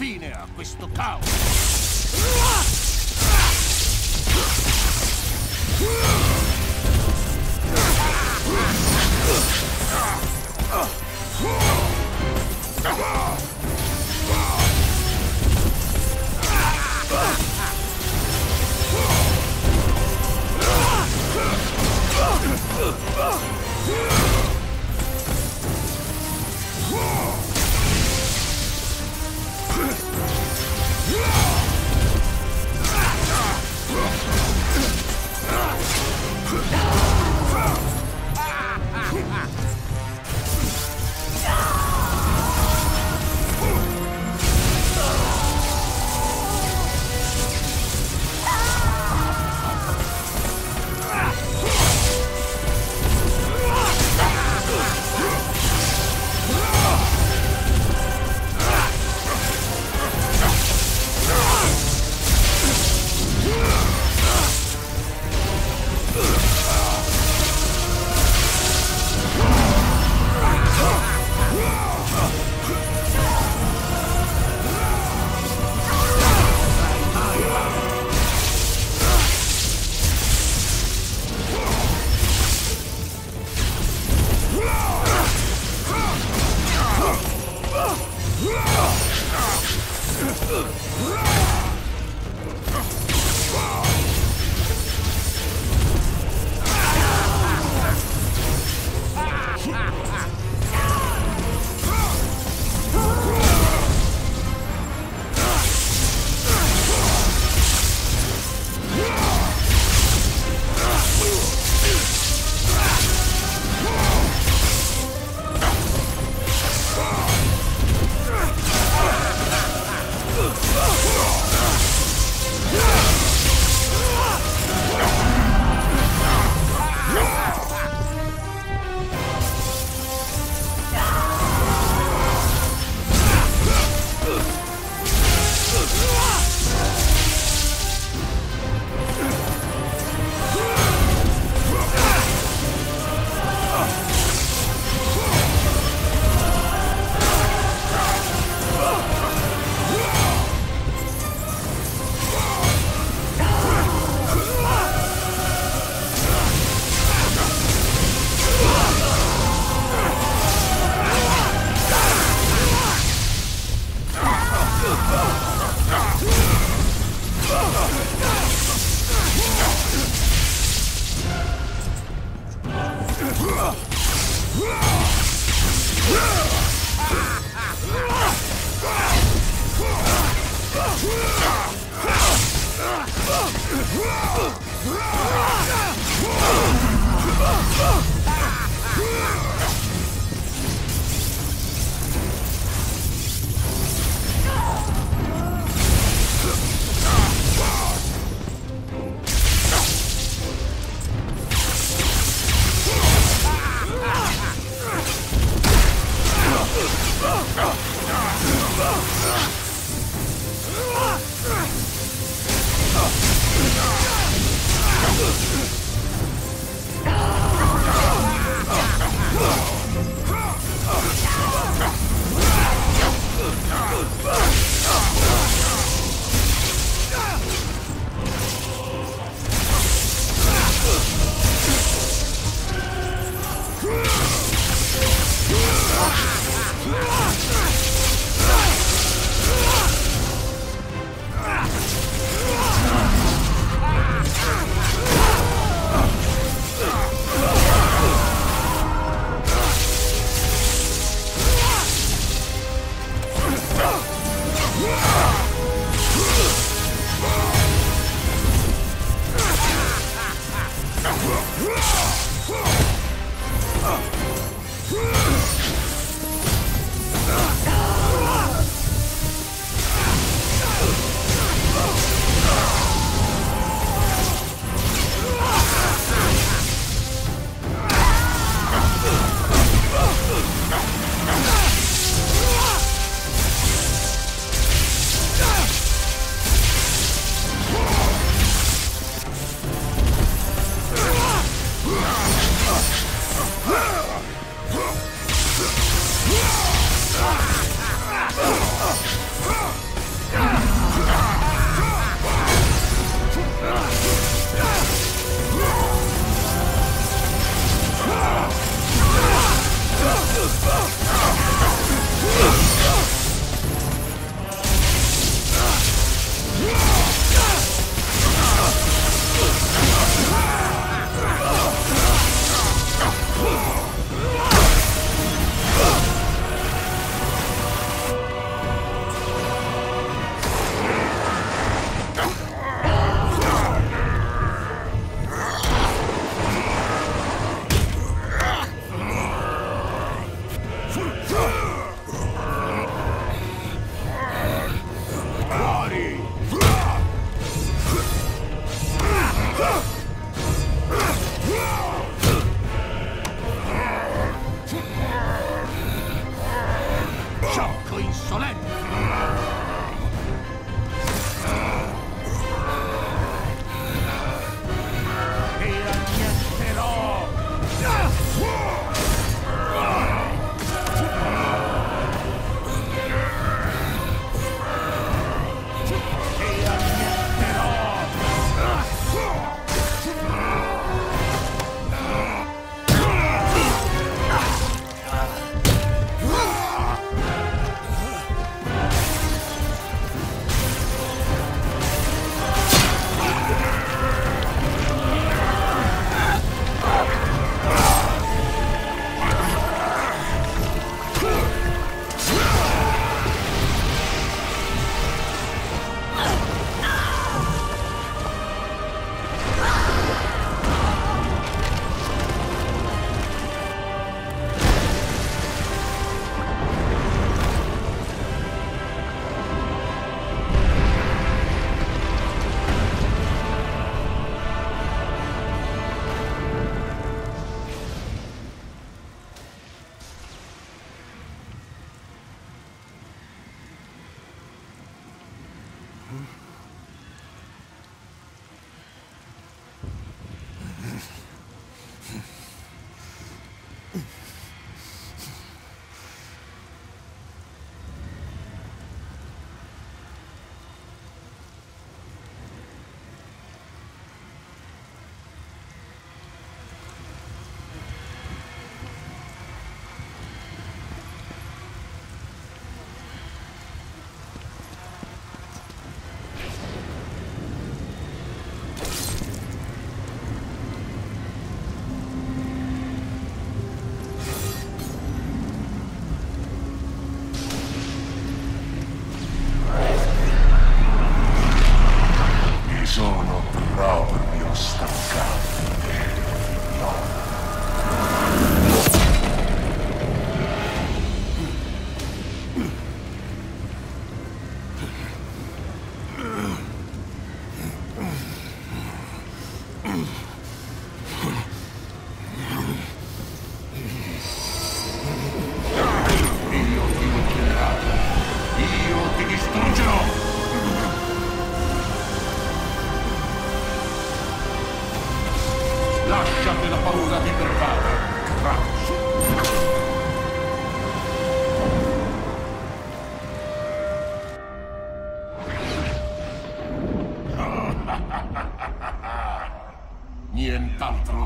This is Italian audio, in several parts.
fine a questo caos!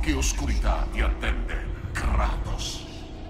che oscurità ti attende, Kratos?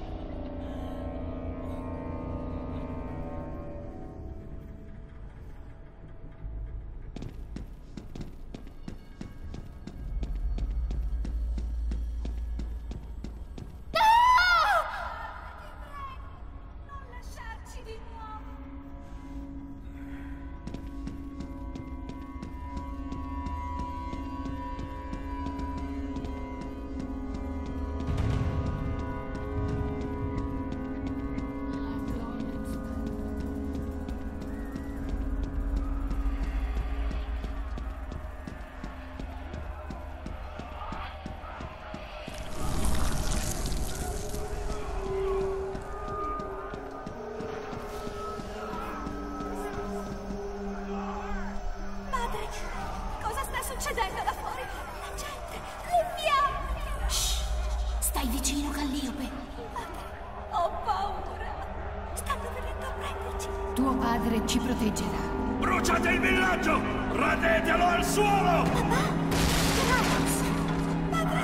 Succedendo là fuori? La gente, le fiamme! Shh! Stai vicino, Calliope. Madre, ho paura. Stanno venendo a prenderci. Tuo padre ci proteggerà. Bruciate il villaggio! Radetelo al suolo! Papà? Kratos! Padre!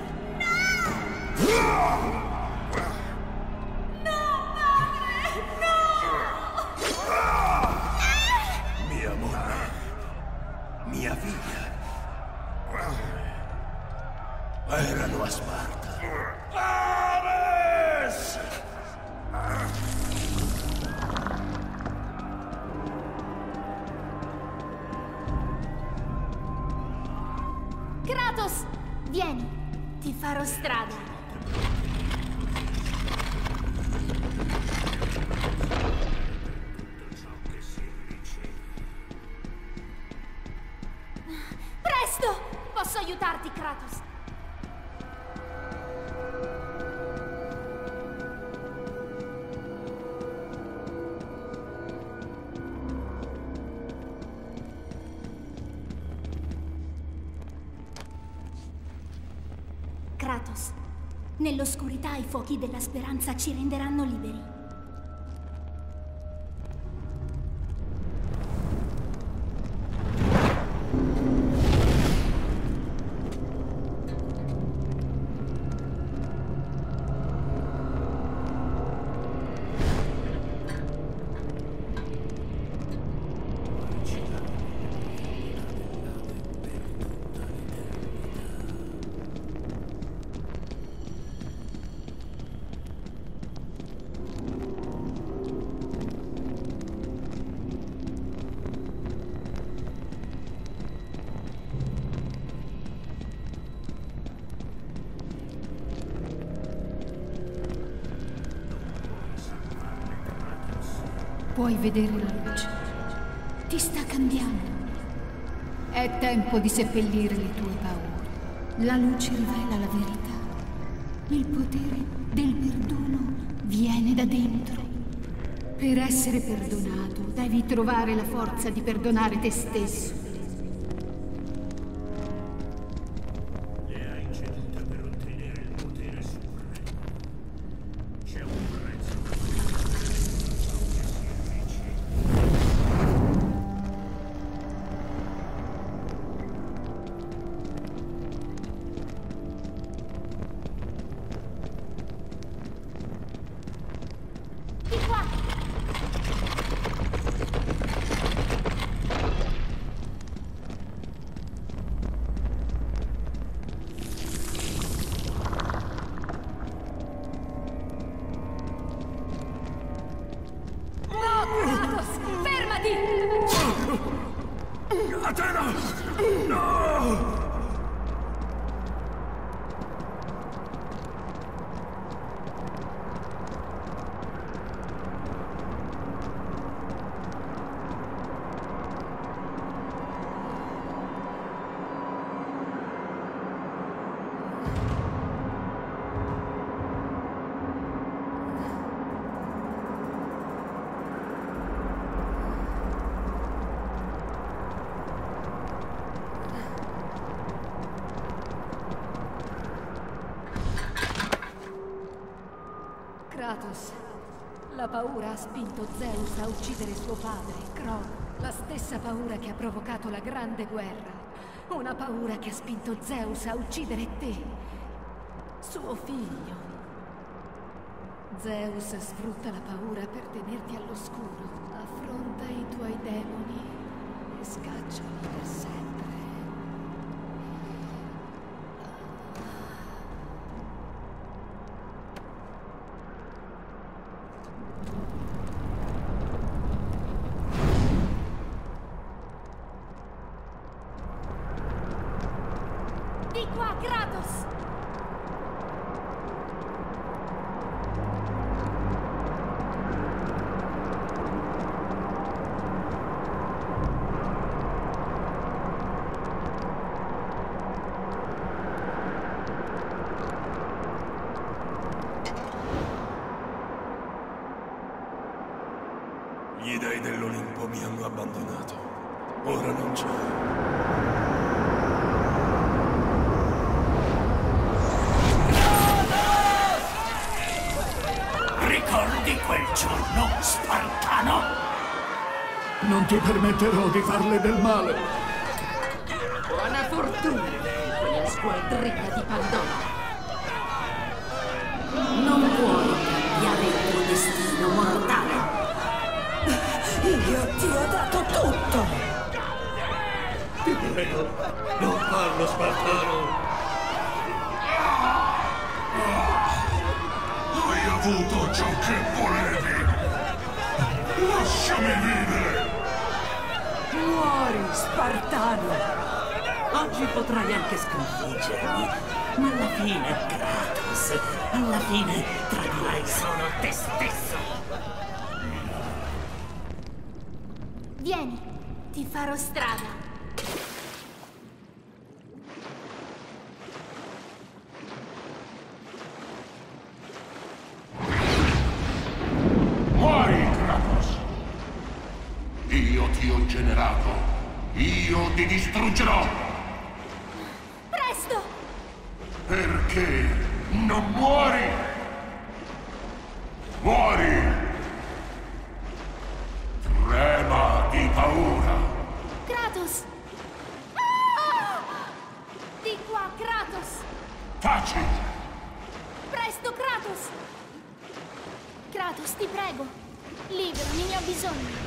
No! No, padre! No! Mia moglie. Mia figlia. Erano a Sparta. Ares! Kratos! Vieni, ti farò strada. Presto! Posso aiutarti, Kratos. Kratos, nell'oscurità i fuochi della speranza ci renderanno liberi. Puoi vedere la luce. Ti sta cambiando. È tempo di seppellire le tue paure. La luce rivela la verità. Il potere del perdono viene da dentro. Per essere perdonato, devi trovare la forza di perdonare te stesso. Le hai ceduta per ottenere il potere supremo. C'è un prezzo. Di qua! No, Kratos! Fermati! Atena! No! Kratos, la paura ha spinto Zeus a uccidere suo padre, Crono. La stessa paura che ha provocato la grande guerra. Una paura che ha spinto Zeus a uccidere te. suo figlio. Zeus sfrutta la paura per tenerti all'oscuro. Affronta i tuoi demoni e scacciali per sempre. Di qua, Kratos! Gli dei dell'Olimpo mi hanno abbandonato. Ora non c'è. Ricordi quel giorno, Spartano? Non ti permetterò di farle del male. Buona fortuna con quella squadrina di Pandora. Non puoi cambiare il tuo destino mortale. Io ti ho dato tutto. Ti prego, non farlo, Spartano! Hai avuto ciò che volevi. Lasciami vivere. Muori, Spartano. Oggi potrai anche sconfiggermi, ma alla fine, Kratos, alla fine tradirai solo te stesso. Vieni, ti farò strada. Muori, Kratos. Io ti ho generato. Io ti distruggerò. Presto! Perché non muori? Muori! Trema di paura. Kratos! Ah! Di qua, Kratos! Taci! Presto, Kratos! Kratos, ti prego! Liberami, ne ho bisogno!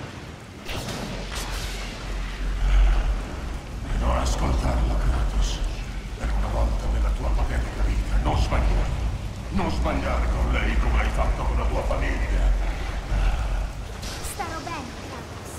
Non ascoltarlo, Kratos. Per una volta nella tua patetica vita, non sbagliare. Non sbagliare con lei come hai fatto con la tua famiglia. Starò bene, Kratos.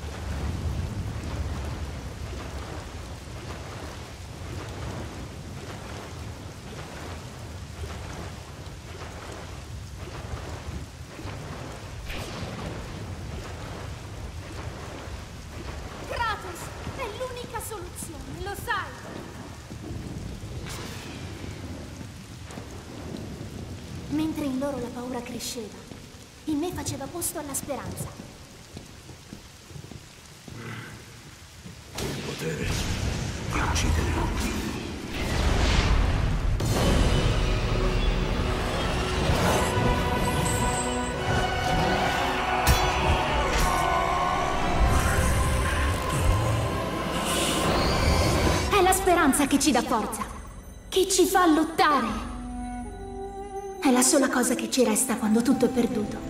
Kratos, è l'unica soluzione, lo sai! Mentre in loro la paura cresceva, in me faceva posto alla speranza. Il potere di uccidere. È la speranza che ci dà forza, che ci fa lottare. È la sola cosa che ci resta quando tutto è perduto.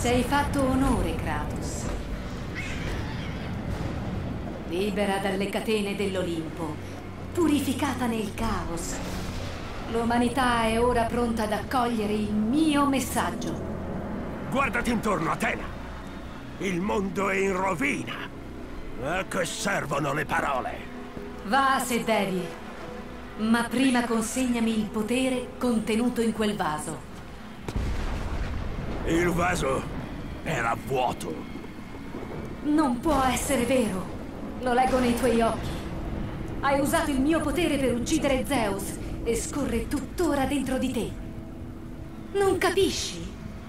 sei fatto onore, Kratos. Libera dalle catene dell'Olimpo, purificata nel caos, l'umanità è ora pronta ad accogliere il mio messaggio. Guardati intorno, Atena! Il mondo è in rovina! A che servono le parole? Va se devi, ma prima consegnami il potere contenuto in quel vaso. Il vaso era vuoto. Non può essere vero. Lo leggo nei tuoi occhi. Hai usato il mio potere per uccidere Zeus e scorre tuttora dentro di te. Non capisci?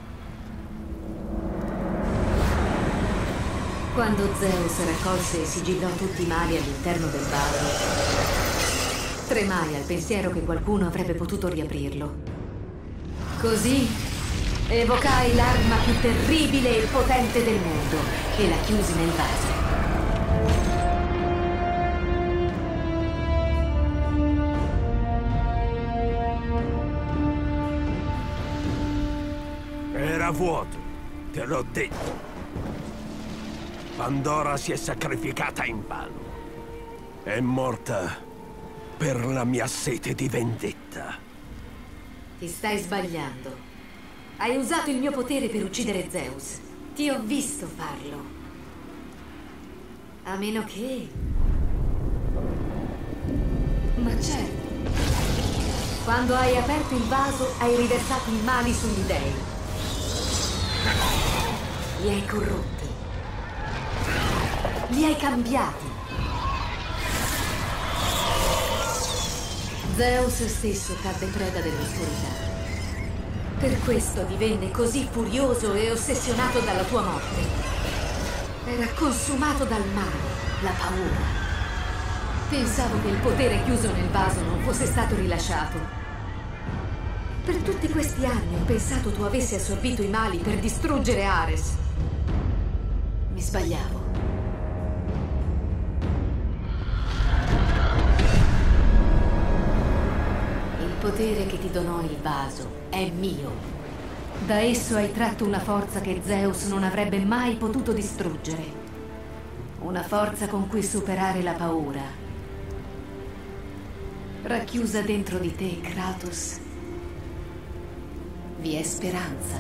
Quando Zeus raccolse e sigillò tutti i mali all'interno del vaso, tremai al pensiero che qualcuno avrebbe potuto riaprirlo. Così evocai l'arma più terribile e potente del mondo e la chiusi nel vaso. Era vuoto, te l'ho detto. Pandora si è sacrificata invano. È morta per la mia sete di vendetta. Ti stai sbagliando. Hai usato il mio potere per uccidere Zeus. Ti ho visto farlo. A meno che... Ma certo. Quando hai aperto il vaso, hai riversato i mali sugli dei. Li hai corrotti. Li hai cambiati. Zeus stesso cadde preda dell'oscurità. Per questo divenne così furioso e ossessionato dalla tua morte. Era consumato dal male, la paura. Pensavo che il potere chiuso nel vaso non fosse stato rilasciato. Per tutti questi anni ho pensato tu avessi assorbito i mali per distruggere Ares. Mi sbagliavo. Il potere che ti donò il vaso è mio. Da esso hai tratto una forza che Zeus non avrebbe mai potuto distruggere. Una forza con cui superare la paura. Racchiusa dentro di te, Kratos, vi è speranza.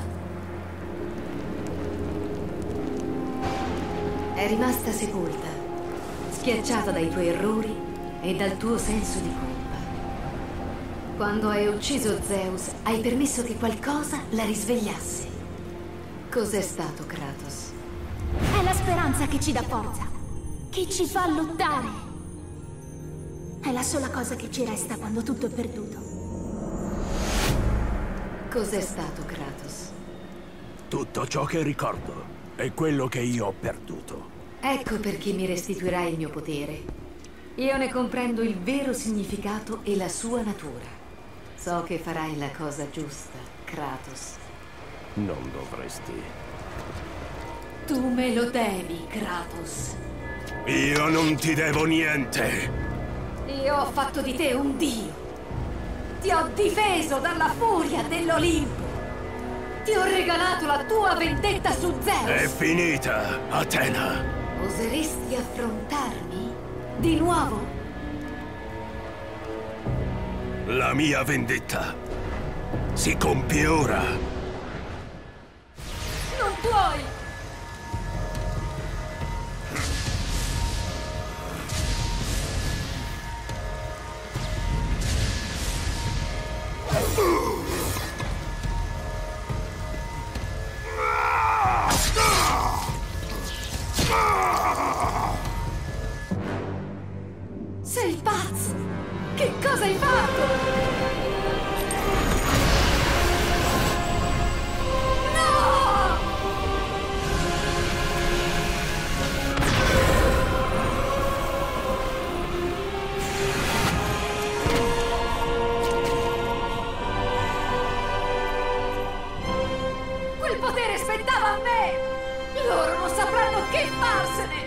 È rimasta sepolta, schiacciata dai tuoi errori e dal tuo senso di colpa. Quando hai ucciso Zeus, hai permesso che qualcosa la risvegliasse. Cos'è stato, Kratos? È la speranza che ci dà forza, che ci fa lottare. È la sola cosa che ci resta quando tutto è perduto. Cos'è stato, Kratos? Tutto ciò che ricordo è quello che io ho perduto. Ecco perché mi restituirai il mio potere. Io ne comprendo il vero significato e la sua natura. So che farai la cosa giusta, Kratos. Non dovresti. Tu me lo devi, Kratos. Io non ti devo niente. Io ho fatto di te un dio. Ti ho difeso dalla furia dell'Olimpo. Ti ho regalato la tua vendetta su Zeus. È finita, Atena. Oseresti affrontarmi di nuovo? La mia vendetta si compie ora. Non puoi! Sei pazzo! Che cosa hai fatto? No! Quel potere spettava a me! Loro non sapranno che farsene!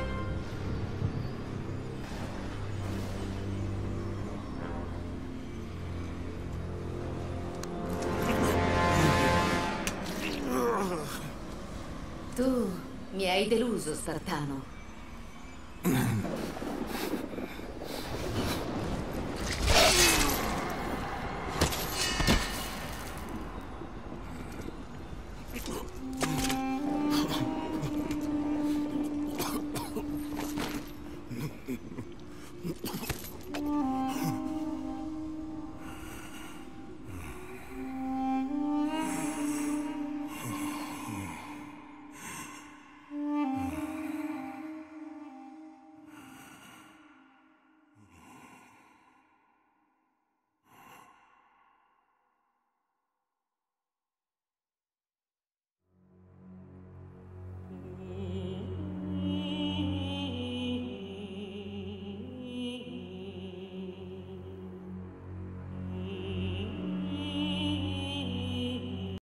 Tu mi hai deluso, Spartano.